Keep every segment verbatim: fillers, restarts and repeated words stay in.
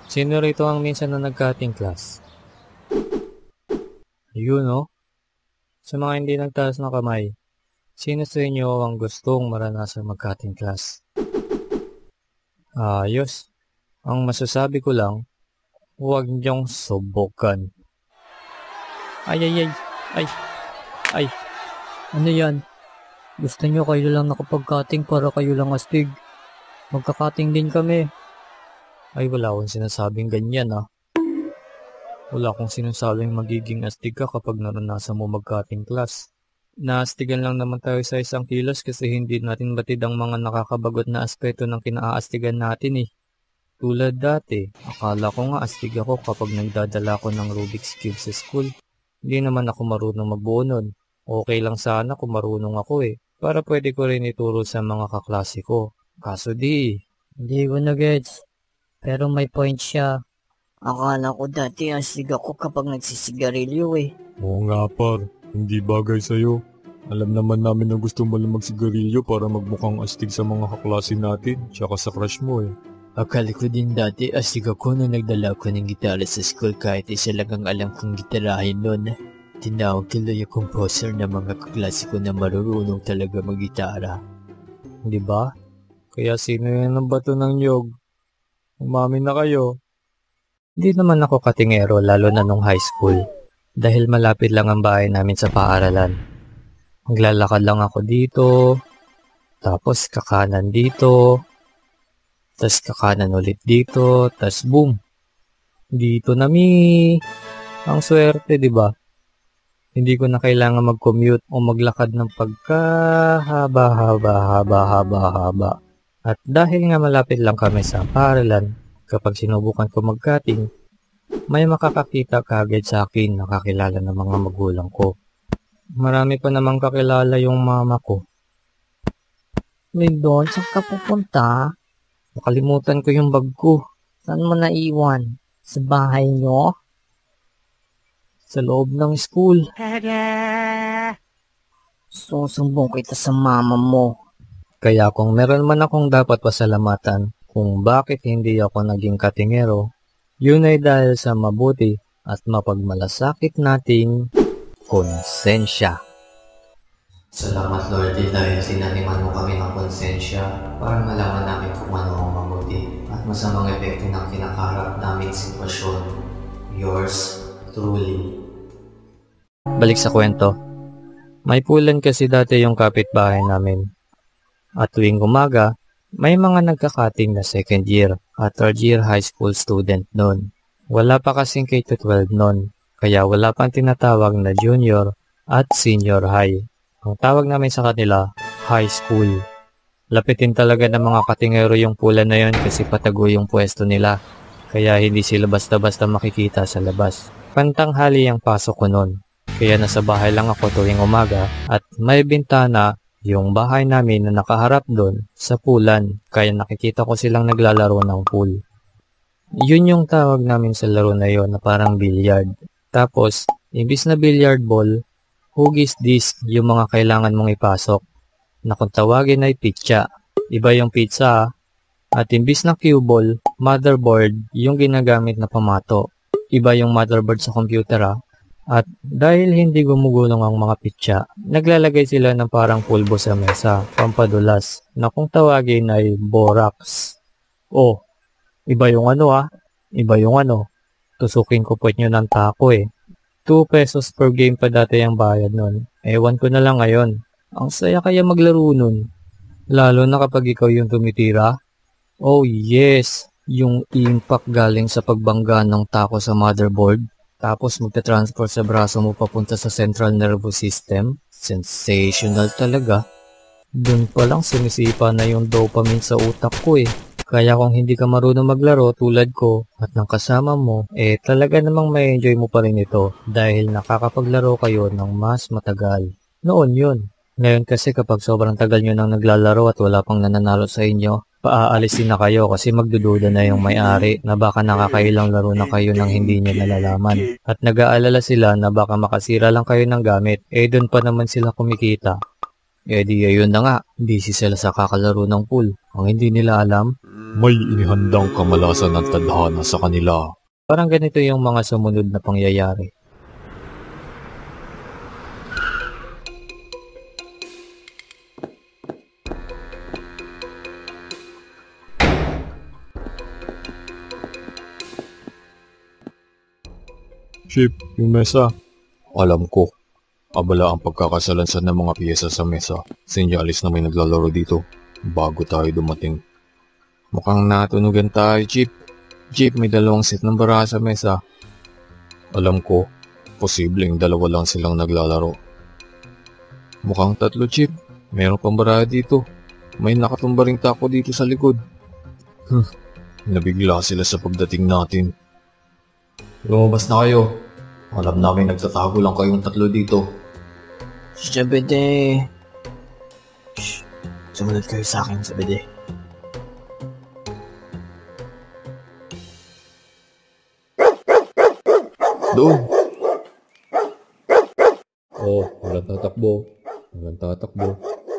Sino rito ang minsan na nag-cutting class? Ayun no? Sa mga hindi nagtaas ng kamay, sino sa inyo ang gustong maranasan mag-cutting class? Ayos. Ang masasabi ko lang, huwag niyong subukan. Ay, ay, ay, ay, ay. Ano yan? Gusto niyo kayo lang nakapag-cutting para kayo lang astig? Magka-cutting din kami. Ay, wala akong sinasabing ganyan ah. Wala akong sinasabing magiging astig ka kapag naranasan mo mag-cutting class. Naastigan lang naman tayo sa isang kilos kasi hindi natin batid ang mga nakakabagot na aspeto ng kinaastigan natin eh. Tulad dati, akala ko nga astig ako kapag nagdadala ko ng Rubik's Cube sa school. Hindi naman ako marunong magbuo nun. Okay lang sana kung marunong ako eh. Para pwede ko rin ituro sa mga kaklase ko. Kaso di. Hindi ko na gets. Pero may point siya. Akala ko dati astig ako kapag nagsisigarilyo eh. Oo nga par, hindi bagay sa'yo. Alam naman namin na gusto mo lang magsigarilyo para magmukhang astig sa mga kaklase natin, tsaka sa crush mo eh. Akala ko din dati astig ako nung nagdala ko ng gitara sa school kahit isa lang ang alam kong gitarahin nun. Tinawag tuloy yung composer ng mga kaklase ko na marunong talaga mag-gitara. Di ba? Kaya sino yan ang bato ng nyog? Umamin na kayo. Hindi naman ako katingero lalo na nung high school. Dahil malapit lang ang bahay namin sa paaralan. Maglalakad lang ako dito. Tapos kakanan dito. Tapos kakanan ulit dito. Tapos boom. Dito na mi. Ang swerte, di ba? Hindi ko na kailangan mag-commute o maglakad ng pagkahaba-haba-haba-haba-haba. At dahil nga malapit lang kami sa paaralan, kapag sinubukan ko mag-cutting, may makakakita kaagad sa akin na kakilala ng mga magulang ko. Marami pa namang kakilala yung mama ko. Lindon, saan ka pupunta? Nakalimutan ko yung bag ko. Saan mo naiwan? Sa bahay nyo? Sa loob ng school. Susumbong kita sa mama mo. Kaya kung meron man akong dapat pasalamatan kung bakit hindi ako naging katingero, yun ay dahil sa mabuti at mapagmalasakit nating konsensya. Salamat Lord dahil sinaniman mo kami ng konsensya para malaman namin kung ano ang mabuti at masamang epekto ng kinakaharap naming sitwasyon. Yours truly. Balik sa kwento. May pulan kasi dati yung kapitbahay namin. At tuwing umaga, may mga nagkakating na second year at third year high school student noon. Wala pa kasing K to twelve noon, kaya wala pang tinatawag na junior at senior high. Ang tawag namin sa kanila, high school. Lapitin talaga ng mga katingero yung pula na yon kasi patago yung pwesto nila. Kaya hindi sila basta-basta makikita sa labas. Pantanghali ang pasok ko noon. Kaya nasa bahay lang ako tuwing umaga at may bintana yung bahay namin na nakaharap doon sa pulan. Kaya nakikita ko silang naglalaro ng pool. Yun yung tawag namin sa laro na yon na parang billiard. Tapos, imbis na billiard ball, hugis disc yung mga kailangan mong ipasok. Na kung tawagin ay pitsa. Iba yung pizza at imbis na cue ball, motherboard yung ginagamit na pamato. Iba yung motherboard sa computer ah. At dahil hindi gumugulong ang mga pitsa, naglalagay sila ng parang pulbo sa mesa, pampadulas, na kung tawagin ay borax. Oh, iba yung ano ah, iba yung ano. Tusukin ko po nyo ng tako eh. two pesos per game pa dati ang bayad nun. Ewan ko na lang ngayon. Ang saya kaya maglaro nun. Lalo na kapag ikaw yung tumitira. Oh yes, yung impact galing sa pagbangga ng tako sa motherboard. Tapos magta-transfer sa braso mo papunta sa central nervous system. Sensational talaga. Doon pa lang sumisipa na yung dopamine sa utak ko eh. Kaya kung hindi ka marunong maglaro tulad ko at ng kasama mo, eh talaga namang may enjoy mo pa rin ito dahil nakakapaglaro kayo ng mas matagal. Noon yun. Ngayon kasi kapag sobrang tagal nyo nang naglalaro at wala pang nananalo sa inyo, paaalisin na kayo kasi magdududa na yung may-ari na baka nakakailang laro na kayo nang hindi nyo nalalaman. At nag-aalala sila na baka makasira lang kayo ng gamit, eh doon pa naman sila kumikita. Eh di ayun na nga, busy sila sa kakalaro ng pool. Ang hindi nila alam, May inihandang kamalasan ng tadhana sa kanila. Parang ganito yung mga sumunod na pangyayari. Chip, yung mesa. Alam ko. Abala ang pagkakasalansan ng mga piyesa sa mesa. Sinyalis na may naglalaro dito bago tayo dumating. Mukhang natunugan tayo, Chip. Chip, may dalawang set ng baraha sa mesa. Alam ko, posibleng dalawa lang silang naglalaro. Mukhang tatlo, Chip. Mayroon pang baraha dito. May nakatumba ring tako dito sa likod. Hmm, nabigla sila sa pagdating natin. Lumabas na kayo. Alam namin nagtatago lang kayong tatlo dito. Sabede. Shh. Sumunod kayo sa akin, Sabede. Doon! Oh, walang tatakbo. Walang tatakbo.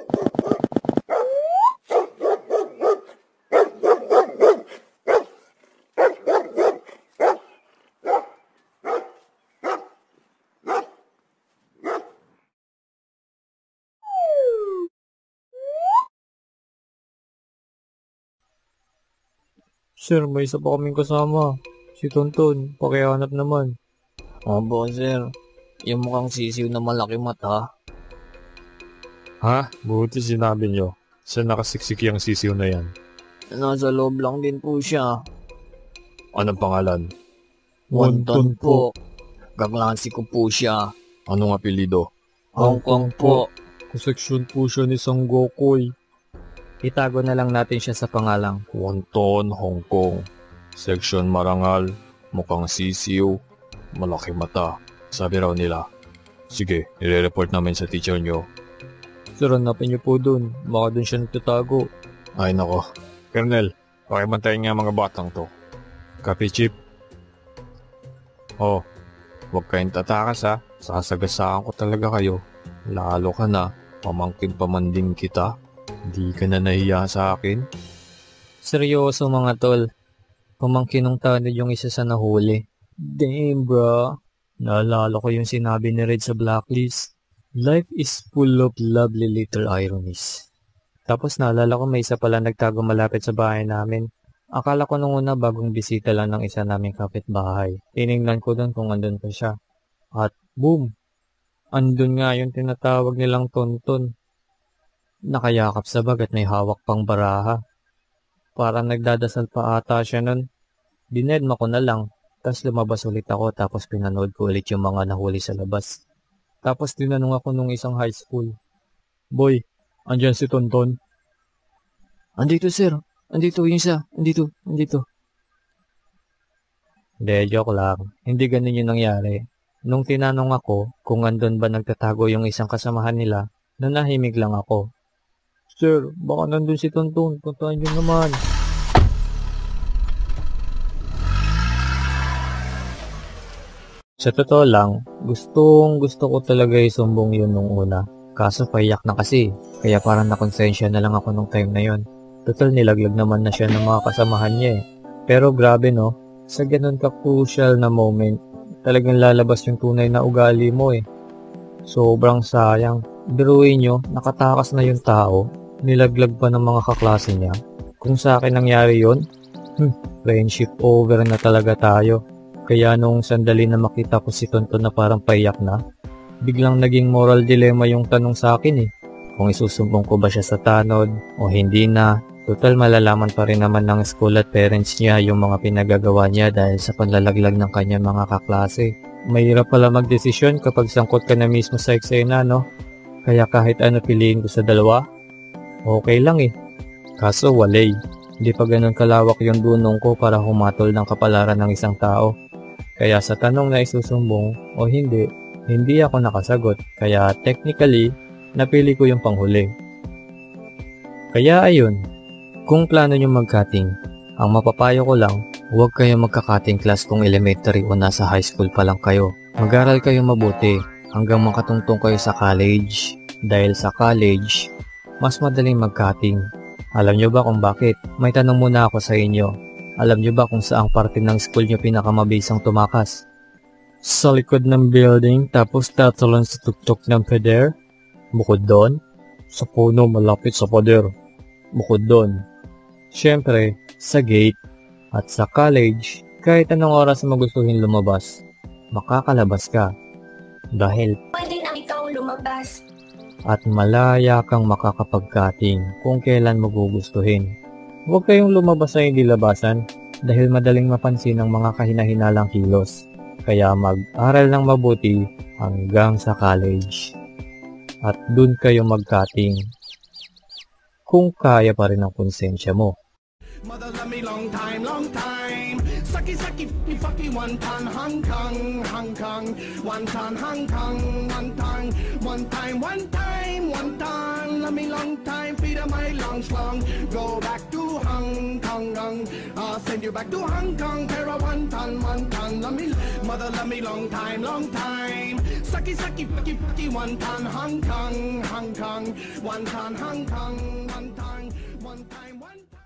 Sir, may isa pa kaming kasama. Si Tonton, pakihanap naman. Opo, sir. Yung mukhang sisiw na malaki mata. Ha? Buti sinabi nyo. Saan nakasiksik yung sisiw na yan? Nasa loob lang din po siya. Anong pangalan? Wonton po. Kaklase ko po siya. Anong apelido? Hong Kong po. Kaseksyon po siya ni Sanggokoy. Itago na lang natin siya sa pangalang Wonton, Hong Kong. Section Marangal. Mukhang sisiw. Malaki mata. Sabi raw nila. Sige, nire-report namin sa teacher nyo. Sir, hanapin niyo po dun. Baka dun siya nagtatago. Ay nako. Colonel, pakibantayin nga mga batang to. Copy, Chip. Oh, huwag kayong tatakas ha. Sasagasaan ko talaga kayo. Lalo ka na. Pamangkin pamanding kita. Di ka na nahiya sa akin? seryoso mga tol. Pamangkin ng tanod yung isa sa nahuli. Damn, bro. Naalala ko yung sinabi ni Red sa Blacklist. Life is full of lovely little ironies. Tapos naalala ko may isa pala nagtago malapit sa bahay namin. Akala ko nung una bagong bisita lang ng isa naming kapitbahay. Tiningnan ko doon kung andun pa siya. At boom! Andun nga yung tinatawag nilang Tonton. Nakayakap sa bag at may hawak pang baraha. Parang nagdadasal pa ata siya nun. Dinedma ko na lang. Tapos lumabas ulit ako tapos pinanood ko ulit yung mga nahuli sa labas. Tapos tinanong ako nung isang high school. Boy, andyan si Tonton. Andito, sir. Andito yung isa. Andito. Andito. Hindi, joke lang. Hindi ganun yung nangyari. Nung tinanong ako kung andun ba nagtatago yung isang kasamahan nila, nanahimik lang ako. Sir, baka nandun si Tonton. Puntahan nyo naman. Sa totoo lang, gustong gusto ko talaga isumbong yun nung una. Kaso payak na kasi, kaya parang nakonsensya na lang ako nung time na yun. Total nilaglag naman na siya ng mga kasamahan niya eh. Pero grabe no, sa ganun ka crucial na moment, talagang lalabas yung tunay na ugali mo eh. Sobrang sayang. Biruin nyo, nakatakas na yung tao, nilaglag pa ng mga kaklase niya. Kung sa akin nangyari yun, hmm, friendship over na talaga tayo. Kaya nung sandali na makita ko si Tonton na parang payak na, biglang naging moral dilemma yung tanong sa akin eh. Kung isusumbong ko ba siya sa tanod o hindi na. Total malalaman pa rin naman ng school at parents niya yung mga pinagagawa niya dahil sa panlalaglag ng kanyang mga kaklase. Mahirap pala magdesisyon kapag sangkot ka na mismo sa eksena, no? Kaya kahit ano piliin ko sa dalawa, okay lang eh. Kaso walay, hindi pa ganun kalawak yung dunong ko para humatol ng kapalaran ng isang tao. Kaya sa tanong na isusumbong o hindi, hindi ako nakasagot. Kaya technically, napili ko yung panghuli. Kaya ayun, kung plano nyo mag-cutting, ang mapapayo ko lang, huwag kayo magka-cutting class kung elementary o nasa high school pa lang kayo. Mag-aral kayo mabuti hanggang makatungtong kayo sa college. Dahil sa college, mas madaling mag-cutting. Alam nyo ba kung bakit? May tanong muna ako sa inyo. Alam nyo ba kung saang parte ng school nyo pinakamabisang tumakas? Sa likod ng building tapos tatalon sa tuktok ng pader? Bukod doon? Sa puno malapit sa pader. Bukod doon? Siyempre, sa gate. At sa college, kahit anong oras mo gustuhin lumabas, makakalabas ka. Dahil Pwede na ikaw lumabas. at malaya kang makakapagkating kung kailan mo gugustuhin. Huwag kayong lumabas sa hindi labasan dahil madaling mapansin ang mga kahinahinalang kilos. Kaya mag-aral ng mabuti hanggang sa college. At dun kayo magkating kung kaya pa rin ang konsensya mo. Mother love me long time, long time. Sucky, sucky, fucky, fucky, one ton, Hong Kong, Hong Kong. One ton, Hong Kong, one ton. One time, one time, one ton. Love me long time, feet of my long slong. Go back to Hong Kong, Kong. I'll send you back to Hong Kong. Pair of one ton, one ton. Love me, mother love me long time, long time. Sucky, sucky, fucky, fucky, one ton, Hong Kong, Hong Kong. One ton, Hong Kong, one ton. One time, one time.